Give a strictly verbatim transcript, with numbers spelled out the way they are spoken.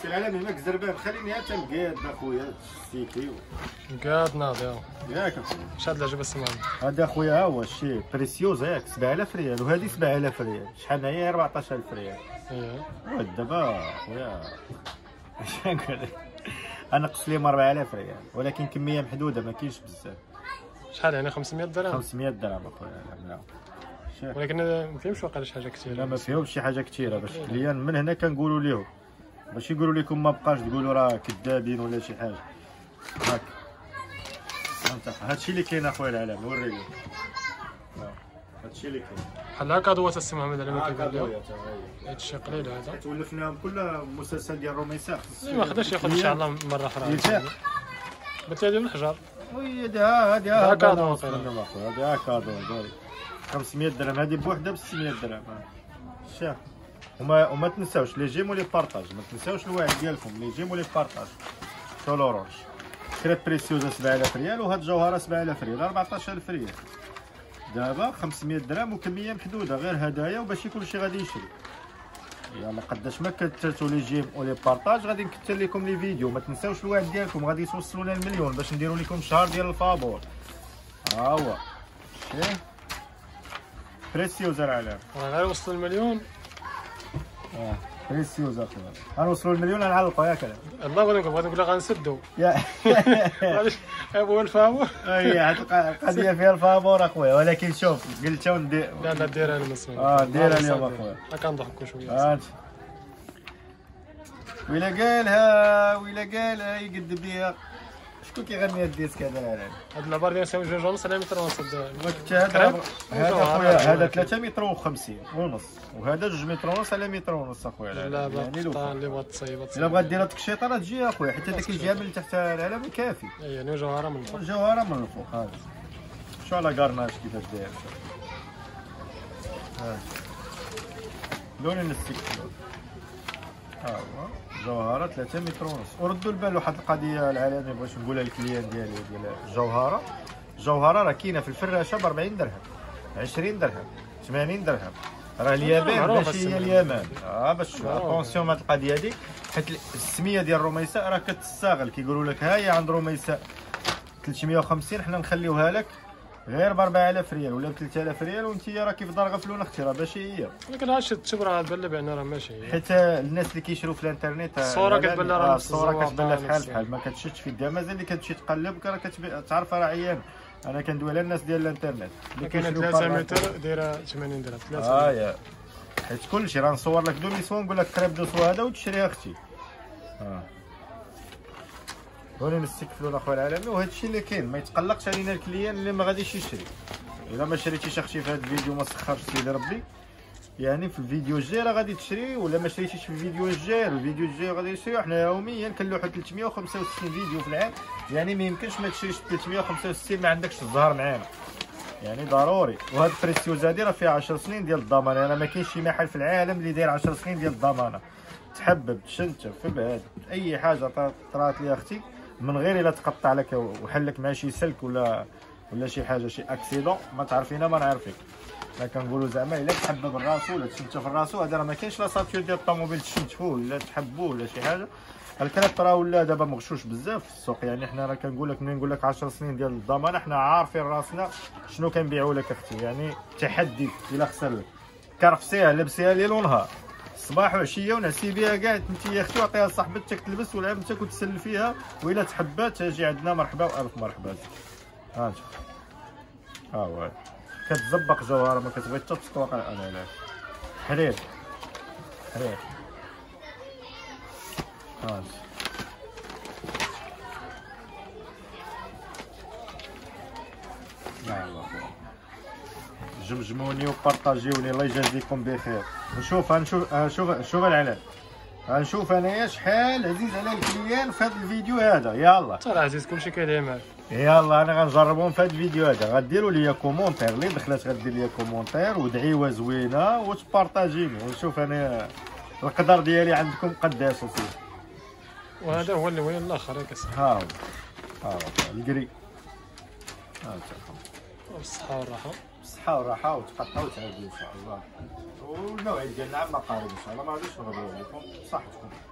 سي العالمي ماك زربان خليني حتى مقاد اخويا السيكي مقاد ناضي ياك اخويا. شحال العجبه السمعه؟ هذا اخويا ها هو الشي بريسيوز ياك سبعة آلاف ريال وهذه سبعة آلاف ريال شحال هي أربعطاش ألف ريال. اييه دابا اخويا اش نقول لك انا قص ليهم أربعة آلاف ريال ولكن كميه محدوده ما كاينش بزاف. شحال يعني خمسمية درهم؟ خمسمية درهم اخويا. نعم ولكن ما فيهمش واقع شي حاجه كثيره. لا ما فيهمش شي حاجه كثيره باش الكليان من هنا كنقولوا لهم باش يقولوا لكم ما بقاش تقولوا راه كذابين ولا شي حاجه. هاك هادشي اللي كاين اخويا العالم نوريك. هادشي اللي كاين بحال هكا دوات السي محمد على ما كيقول لهم. هذا هادشي قليل هذا. تولفناهم كل مسلسل ديال روميسا اللي ما خداش ياخذ ان شاء الله مره اخرى. قلت لي الحجر. وي هذه هذه كادو هذه كادو دوري خمسمية درهم هذه بوحده ب ستمية درهم. شاف وما وما تنساوش لي جيم ولي بارطاج ما تنساوش الواحد ديالكم لي جيم ولي بارطاج. شولورونج كريت بريسيوزا سبعة آلاف ريال وهاد الجوهره سبعة آلاف ريال أربعطاش ألف ريال. دابا خمسمية درهم وكميه محدوده غير هدايا وباش يكون شي غادي يشري. يلا قداش ما كثرتوا لي جيم ولي بارطاج غادي نكثر لكم لي فيديو. ما تنساوش الواحد ديالكم غادي توصلونا المليون باش نديروا لكم شهر ديال الفابور. ها هو شتي بريسيوزا العالم غير وصلوا المليون. اه بريسيوزا اخويا غنوصلوا المليون غنعلقوا ياك. الله بغيت نقول بغيت نقول لك غنسدوا. يا هو الفابور. اي هاد القضيه فيها الفابور اخويا ولكن شوف قلتها وندير. لا لا ديرها انا مسمى. اه ديرها اليوم اخويا. كنضحكوا شويه. هات ويلا قالها ويلا قالها يقد بيها. شكون كيغني الديسك هذا؟ هاد العبار ديال ساوي جوج ونص على متر ونص. هذا هذا اخويا هذا ثلاثة متر وخمسين ونص وهذا جوج متر ونص على متر ونص اخويا. لا يعني اللي بغات تصايب الا بغات دير هذيك الشيطه راه تجي اخويا حتى داك الجهه من تحت العلم كافي. يعني جوهره من الفوق. الجوهره من الفوق. هذا شو على كارناج كيفاش داير. ها لون الستيك ها هو جوهره ثلاثة متر ونص. وردوا البال واحد القضيه العالميه بغيت نقولها للكليان ديالي ديال الجوهره. الجوهره راه كاينه في الفراشه ب أربعين درهم عشرين درهم ثمانين درهم. راه اليابان ماشي هي اليمن. اه باش اتونسيون هاد القضيه هادي حيت السميه ديال الروميساء راه كتستاغل. كيقولوا لك ها هي عند روميساء ثلاثمية وخمسين حنا نخليوها لك غير ب أربعة آلاف ريال ولا ب ثلاثة آلاف ريال وانت راه كيف دار غفلون اختي راه ماشي هي. ولكن هادشي تشوف راه تبان بان راه ماشي هي. حيت الناس اللي كيشرو في الانترنيت الصوره كتبان لها راه الصوره كتبان لها بحال بحال ما كتشدش في الدم. مازال اللي كتمشي تقلب راه كتعرف راه عيان. انا كندوي على الناس ديال الانترنت اللي كاينه ثلاثة متر دايره ثمانين درهم ثلاثة. اه يا حيت كلشي راه نصور لك دوميسون نقول لك قريب دوسو هذا وتشريها اختي. اه هوني نستكفلوا اخويا العالمي وهذا الشيء اللي كاين. ما يتقلقش علينا الكليان اللي ما غاديش يشري. الا ما شريتيش اختي في هذا الفيديو ما سخرش سيدي ربي يعني في الفيديو الجاي راه غادي تشري. ولا ما شريتيش في الفيديو الجاي الفيديو الجاي غادي يشري. حنا يوميا كنلوحوا ثلاثمية وخمسة وستين فيديو في العام يعني ما يمكنش ما تشريش ثلاثمية وخمسة وستين ما عندكش الزهر معانا يعني ضروري. وهاد البريسيوز هادي راه فيها عشر سنين ديال الضمانه. انا ما كاينش شي محل في العالم اللي داير عشر سنين ديال الضمانه. تحبب تشنتف فبعد اي حاجه طرات لي اختي من غير الا تقطع لك وحلك مع شي سلك ولا ولا شي حاجه شي اكسيدون ما تعرفينا ما نعرفك. ما كنقولوا زعما الا تحبب الراسو ولا تشنتف الراسو هذا راه ما كاينش لا ساتور ديال الطوموبيل تشنتفوه ولا تحبوه ولا شي حاجه. الكريت راه ولا دابا مغشوش بزاف في السوق يعني. حنا راه كنقول لك ملي نقول لك عشر سنين ديال الضمانه حنا عارفين راسنا شنو كنبيعوا لك اختي. يعني تحدي الا خسر لك كرفسيها لبسيها ليل ونهار صباح وعشيه ونعسي بها كاع انت يا اختي وعطيها لصاحبتك تلبس ولعبتك وتسل فيها. والا تحبات تجي عندنا مرحبا والف مرحبا. ها انت ها هو كتزبق جوهره ما كتبغي حتى تسطوق. انا لا حرير حرير ها انت لا والله جمجموني وبارطاجيوني الله يجازيكم بخير. وشوف غنشوف شوف شوف العلام غنشوف انايا شحال عزيز على الكليان في هذا الفيديو هذا. يلا ترى عزيز كلشي كيدعي معاك. يلا انا غنجربهم في هذا الفيديو هذا. غديروا لي كومونتير اللي دخلت غدير لي كومونتير ودعيوه زوينه وتبارطاجيني ونشوف انا القدر ديالي عندكم قداش اصاحبي. وهذا هو اللي وين الاخر ياك اصاحبي. ها هو ها هو الكري ها انت بالصحه والراحه بالصحه والراحه وتقطعوا وتعاودوا ان شاء الله. والموعد ديالنا عام قريب ان شاء الله ما غاديش نغيبوا عليكم. صحتكم.